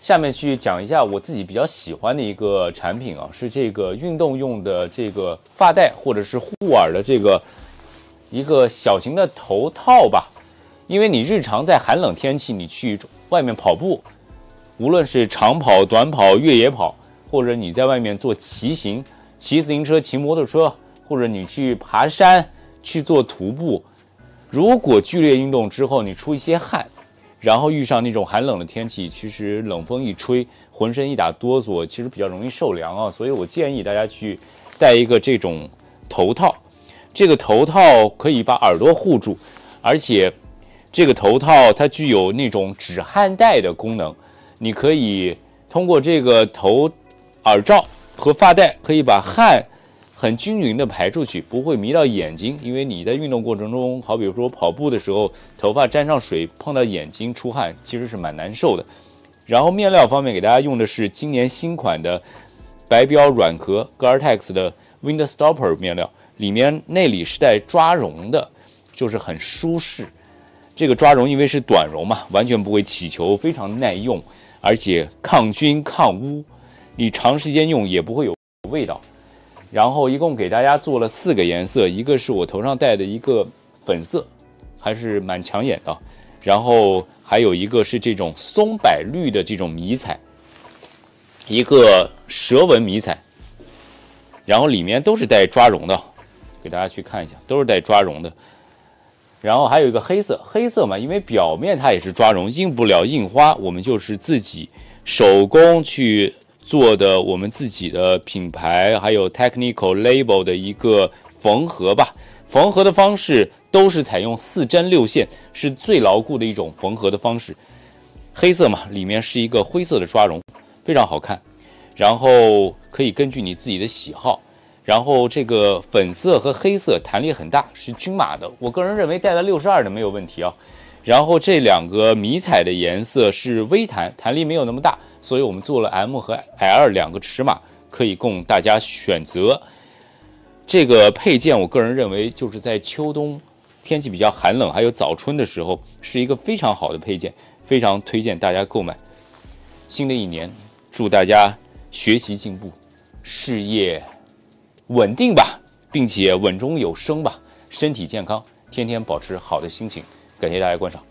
下面去讲一下我自己比较喜欢的一个产品啊，是这个运动用的这个发带或者是护耳的这个一个小型的头套吧。因为你日常在寒冷天气，你去外面跑步，无论是长跑、短跑、越野跑，或者你在外面做骑行、骑自行车、骑摩托车，或者你去爬山、去做徒步，如果剧烈运动之后你出一些汗，然后遇上那种寒冷的天气，其实冷风一吹，浑身一打哆嗦，其实比较容易受凉啊。所以我建议大家去戴一个这种头套，这个头套可以把耳朵护住，而且这个头套它具有那种止汗带的功能，你可以通过这个耳罩和发带，可以把汗很均匀的排出去，不会迷到眼睛。因为你在运动过程中，好比说跑步的时候，头发沾上水碰到眼睛出汗，其实是蛮难受的。然后面料方面给大家用的是今年新款的白标软壳 Gore-Tex 的 Windstopper 面料，内里是带抓绒的，就是很舒适。这个抓绒因为是短绒嘛，完全不会起球，非常耐用，而且抗菌抗污，你长时间用也不会有味道。然后一共给大家做了4个颜色，一个是我头上戴的一个粉色，还是蛮抢眼的，然后还有一个是这种松柏绿的这种迷彩，一个蛇纹迷彩，然后里面都是带抓绒的，给大家去看一下，都是带抓绒的。然后还有一个黑色，黑色嘛，因为表面它也是抓绒，印不了印花，我们就是自己手工去做的，我们自己的品牌还有 technical label 的一个缝合吧。缝合的方式都是采用4针6线，是最牢固的一种缝合的方式。黑色嘛，里面是一个灰色的抓绒，非常好看。然后可以根据你自己的喜好。然后这个粉色和黑色弹力很大，是均码的，我个人认为戴到62的没有问题啊。然后这2个迷彩的颜色是微弹，弹力没有那么大，所以我们做了 M 和 L 2个尺码，可以供大家选择。这个配件我个人认为就是在秋冬天气比较寒冷还有早春的时候，是一个非常好的配件，非常推荐大家购买。新的一年祝大家学习进步，事业稳定吧，并且稳中有升吧，身体健康，天天保持好的心情。感谢大家观赏。